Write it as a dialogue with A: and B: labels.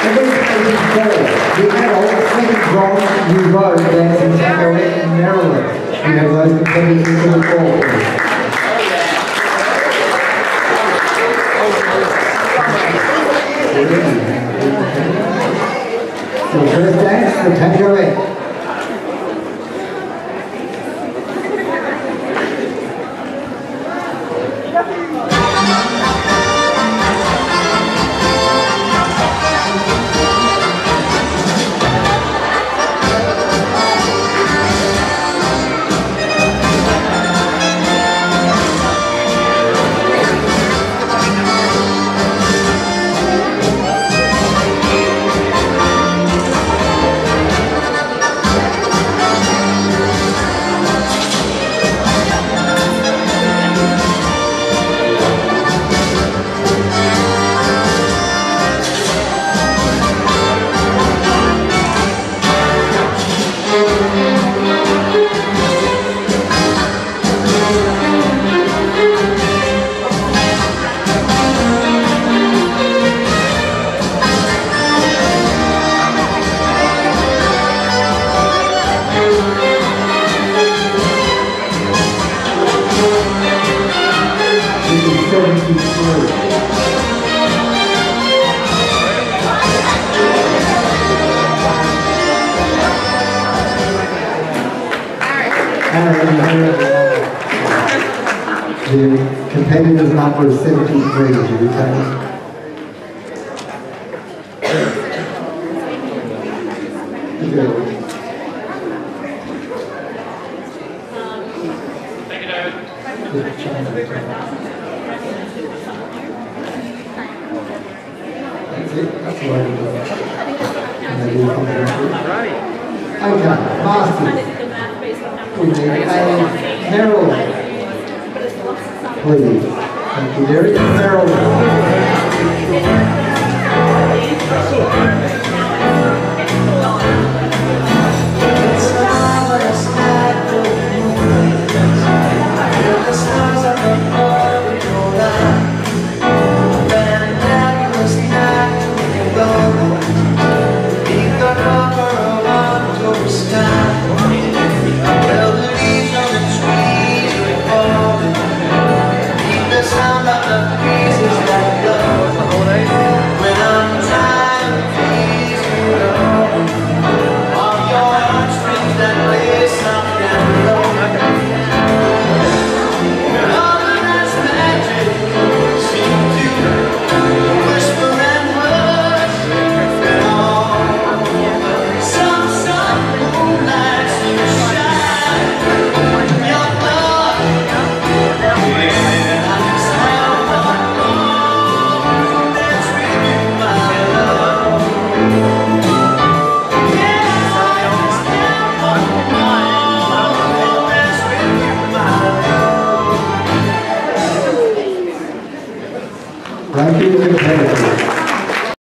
A: The adult second bronze new vogue dancing tango in Maryland. We have those competitors to the call. So first dance, the tango. The competitor's number is 73, did you retain? That's it, that's the way to do it. Okay, Masters. We need a Merrill. Please. Thank you, Derek. Merrill. Thank you.